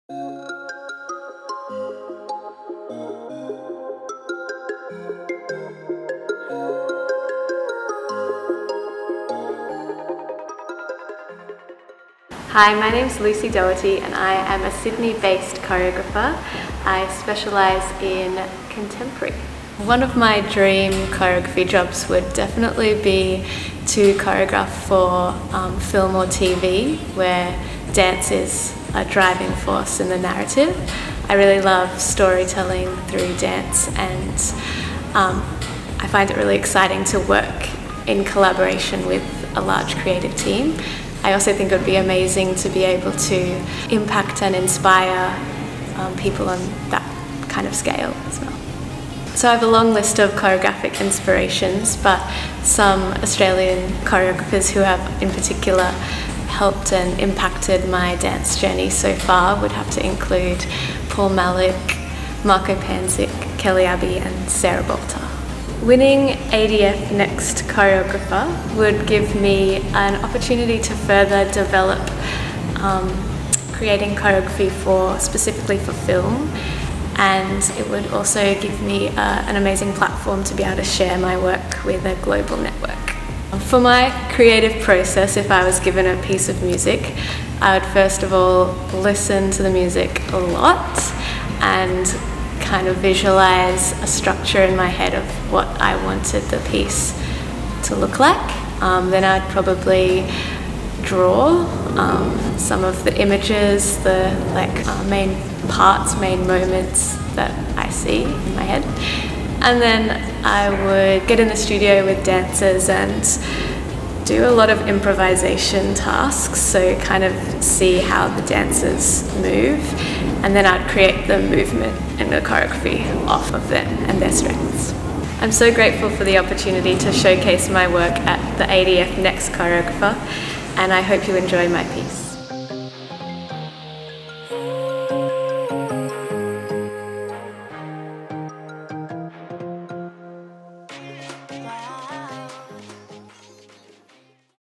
Hi, my name is Lucy Doherty and I am a Sydney-based choreographer. I specialise in contemporary. One of my dream choreography jobs would definitely be to choreograph for film or TV, where dance is a driving force in the narrative. I really love storytelling through dance, and I find it really exciting to work in collaboration with a large creative team. I also think it would be amazing to be able to impact and inspire people on that kind of scale as well. So I have a long list of choreographic inspirations, but some Australian choreographers who have in particular helped and impacted my dance journey so far would have to include Paul Malik, Marco Panzic, Kelly Abbey and Sarah Bolter. Winning ADF Next Choreographer would give me an opportunity to further develop creating choreography specifically for film, and it would also give me an amazing platform to be able to share my work with a global network. For my creative process, if I was given a piece of music, I would first of all listen to the music a lot and kind of visualize a structure in my head of what I wanted the piece to look like. Then I'd probably draw some of the images, the main parts, main moments that I see in my head. And then I would get in the studio with dancers and do a lot of improvisation tasks, so kind of see how the dancers move, and then I'd create the movement and the choreography off of them and their strengths. I'm so grateful for the opportunity to showcase my work at the ADF Next Choreographer, and I hope you enjoy my piece.